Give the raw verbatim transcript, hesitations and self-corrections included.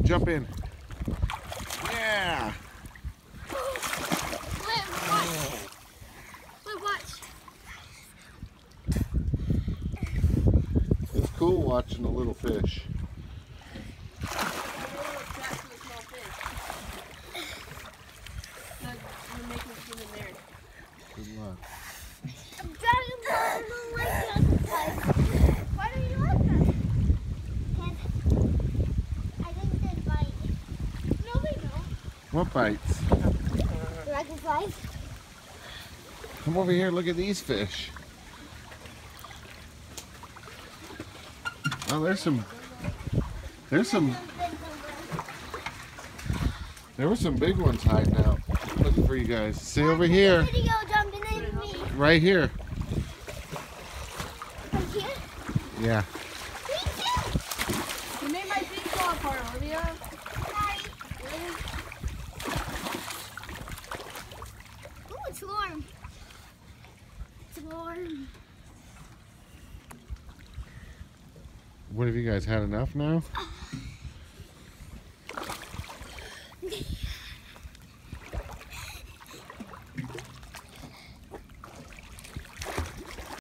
jump in. Yeah. Wait, watch. Wait, watch. It's cool watching a little fish. Good luck. I'm dragging my little leg down the pipe. Why don't you like that? Because I think they bite. No, they don't. What bites? Dragonflies. Come over here, look at these fish. Oh, there's some, there's some, there were some big ones hiding out. Looking for you guys. See over here. Video jumping in me. Right here. Right here? Yeah. You made my feet fall apart, Olivia. Sorry. Ooh, it's warm. It's warm. What have you guys had enough now?